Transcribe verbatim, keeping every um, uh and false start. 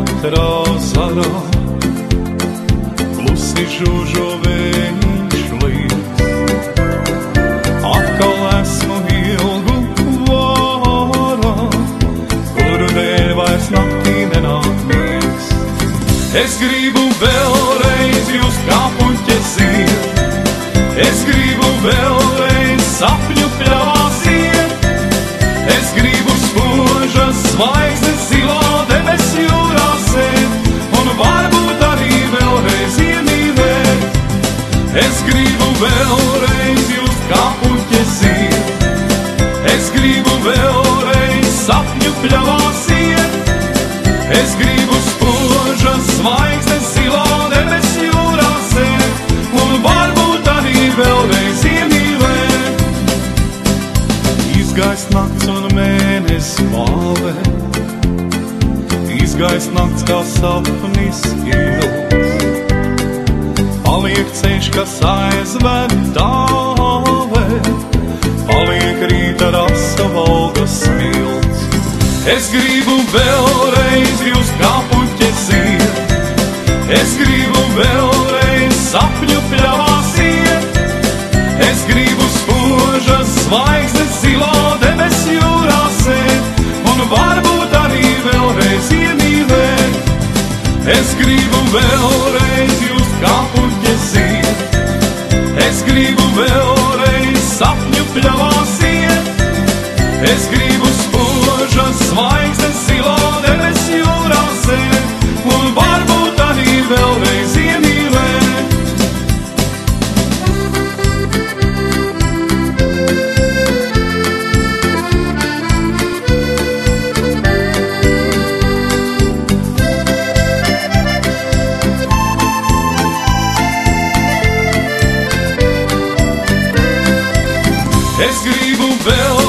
katrā zarā, klusi žužo viņš līdz. Atkal esmu ilgu vārā, kuru dēļ vairs naktī nenāk miegs. Es gribu vēlreiz jūs kā puķes iet, es gribu vēlreiz sapņu pļavās iet. Es gribu spožas zvaigznes zilā debes jūrā sēt, un varbūt arī vēlreiz iemīlēt. Es gribu vēlreiz jūs kā puķes iet, es gribu vēlreiz sapņu pļavās iet. Es gribu spožas zvaigznes zilā debes jūrā sēt, un varbūt arī vēlreiz iemīlēt. Izgaist nakts un mēnesis pāvē, izgaist nakts kā sapnis ilgs. Paliek ceļš, kas aizved tālē, paliek rīta rasa valda smilts. Es gribu vēlreiz jūs kā puķes iet, es gribu vēlreiz sapņu pļavās iet. Es gribu spožas zvaigznes zilā debes jūrā sēt, un varbūt arī vēlreiz iemīlēt. Es gribu vēlreiz jūs kā puķes iet, es gribu vēlreiz sapņu pļavās iet. Es gribu spožas zvaigznes zilā debes jūrā sēt, un varbūt arī vēlreiz iemīlēt. Es gribu vēl